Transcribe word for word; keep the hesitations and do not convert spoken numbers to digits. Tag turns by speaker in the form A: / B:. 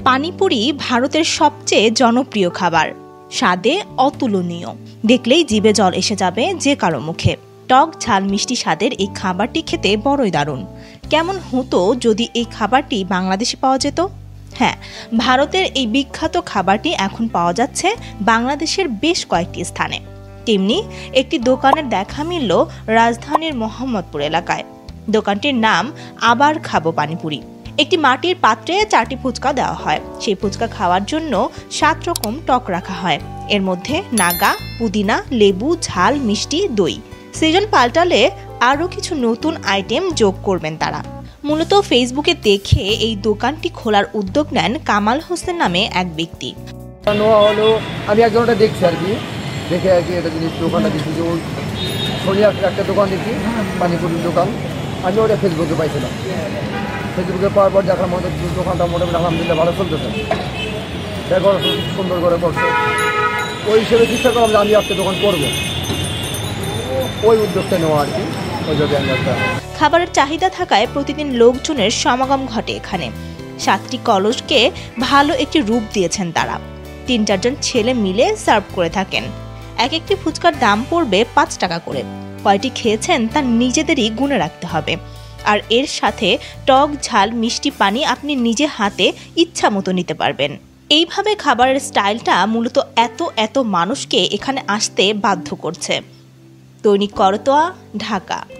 A: পানিপুরি ভারতের সবচেয়ে জনপ্রিয় খাবার, স্বাদে অতুলনীয়। দেখলেই জিভে জল এসে যাবে যে কারো মুখে। টক ঝাল মিষ্টি স্বাদের এই খাবারটি খেতে বড়ই দারুণ। কেমন হতো যদি এই খাবারটি বাংলাদেশে পাওয়া যেত? হ্যাঁ, ভারতের এই বিখ্যাত খাবারটি এখন পাওয়া যাচ্ছে বাংলাদেশের বেশ কয়েকটি স্থানে। তেমনি একটি দোকানের দেখা মিলল রাজধানীর মোহাম্মদপুর এলাকায়। দোকানটির নাম আবার খাবো পানিপুরি। একটি মাটির পাত্রে চারটি ফুচকা দেওয়া হয়। সেই ফুচকা খাওয়ার জন্য সাত রকম টক রাখা হয়। এর মধ্যে নাগা, পুদিনা, লেবু, ঝাল, মিষ্টি, দই। সিজন পাল্টালে আরও কিছু নতুন আইটেম যোগ করবেন তারা। মূলত ফেসবুকে দেখে এই দোকানটি খোলার উদ্যোগ নেন কামাল হোসেন নামে এক ব্যক্তি।
B: আমি একজনটা দেখছি আর কি, দেখে আর কি এটা জিনিস দোকানটা দেখছি, যেমন শনিয়া একটা দোকান দেখি, পানিপুরির দোকান। আমি ওটা ফেসবুকে পাইছিলাম। ফেসবুকে পাওয়ার পর দেখলাম আমাদের দোকানটা মোটামুটি আলহামদুলিল্লাহ ভালো চলতেছে, দেখো সুন্দর করে করছে। ওই হিসেবে চেষ্টা করলাম যে আমি একটা দোকান করবো, ওই উদ্যোগটা নেওয়া আর কি। ওই যদি আমি একটা
A: খাবারের চাহিদা থাকায় প্রতিদিন লোকজনের সমাগম ঘটে এখানে। সাতটি কলসকে ভালো একটি রূপ দিয়েছেন তারা। তিন চারজন ছেলে মিলে সার্ভ করে থাকেন। এক একটি ফুচকার দাম পড়বে পাঁচ টাকা করে। কয়টি খেয়েছেন তা নিজেদেরই গুণে রাখতে হবে। আর এর সাথে টক ঝাল মিষ্টি পানি আপনি নিজে হাতে ইচ্ছা মতো নিতে পারবেন। এইভাবে খাবারের স্টাইলটা মূলত এত এত মানুষকে এখানে আসতে বাধ্য করছে। দৈনিক করতোয়া, ঢাকা।